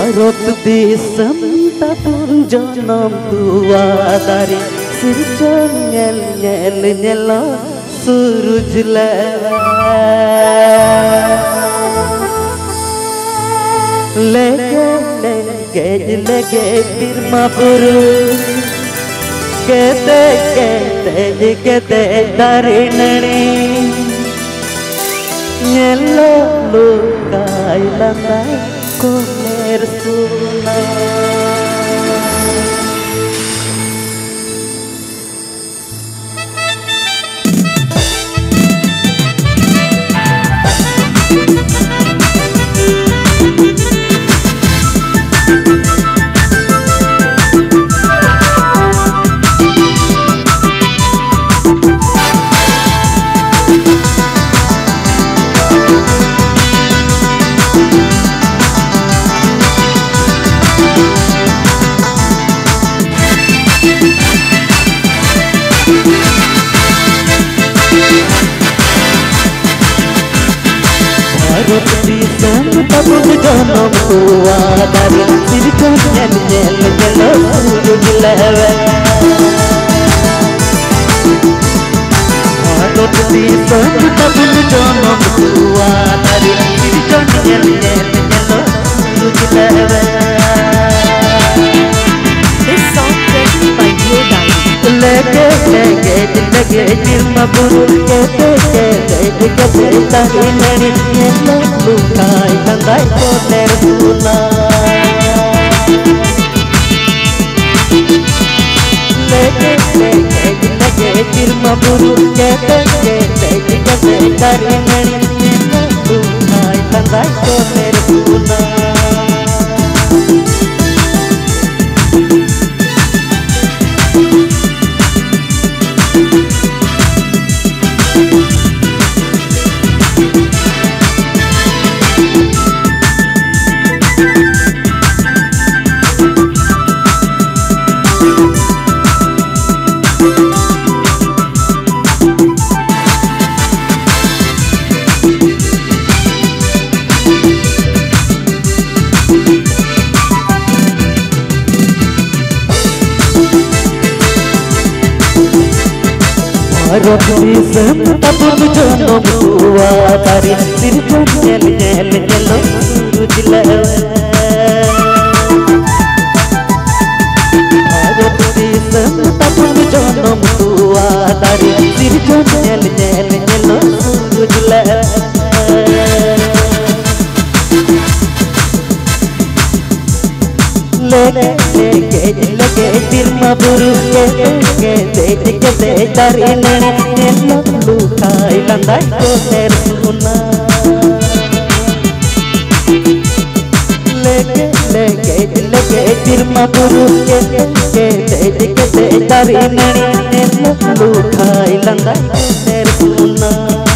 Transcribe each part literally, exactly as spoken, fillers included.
Harap disem tapun janam tua dari sirjan nyel nyel nyela suruj le lege lege lege firma buru kete kete kete dari nani nyela lukai lantai Komer suna Disem tapun janam tua dari sirjan nyel nyel nyela suruj lewe Harap disem tapun janam tua dari sirjan nyel nyel nyela suruj lewe This song written by Yoda Lege lege lege firma buru kete kete kete dari nani nyela lukai landai komer suna lege lege lege firma buru kete kete kete dari nani nyela lukai landai komer suna Harap disem tapun janam tua dari sirjan nyel nyel nyela suruj lewe Harap disem tapun janam tua dari sirjan nyel nyel nyela suruj lewe Lege lege lege firma buru kete kete kete dari nani nyela lukai landai komer suna Lege lege lege firma buru kete kete kete dari nani nyela lukai landai komer suna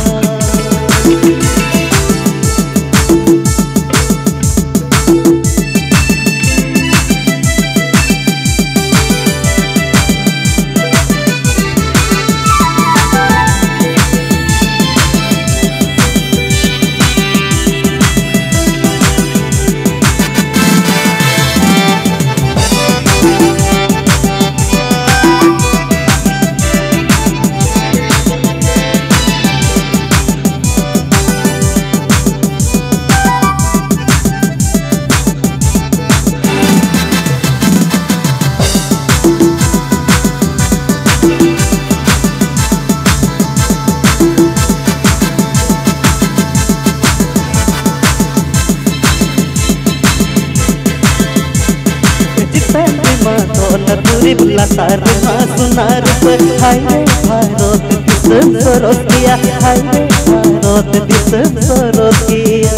Latar masunar per hai bharot disem soros kiya hai bharot disem soros kiya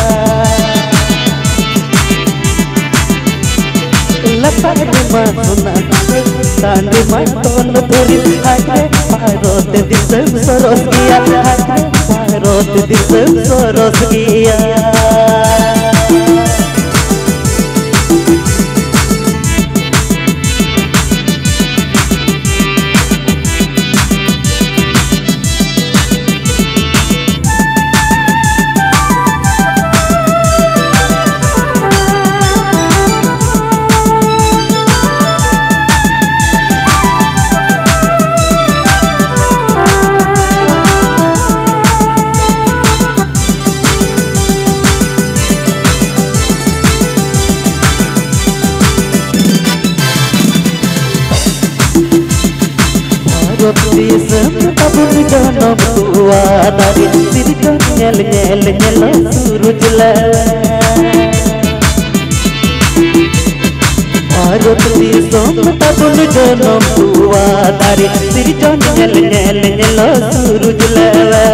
latar masunar tande maton puri hai bharot disem soros kiya hai bharot disem soros kiya Disem tabun janam tua dari sirkan nyel nyel nyel suruj la Bharat disem tabun janam tua dari sirkan nyel nyel nyel suruj la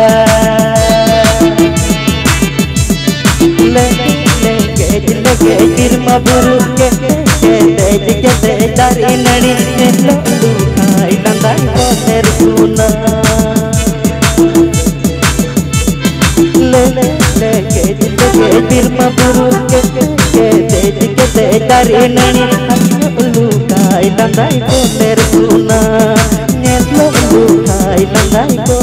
Lege lege lege girma buru ke ke ke ke dari nani nyel Hai landai ko tersuna le le le ke ke dirma buru ke ke ke ke dari nani lu hai landai ko tersuna nyelo lu hai landai ko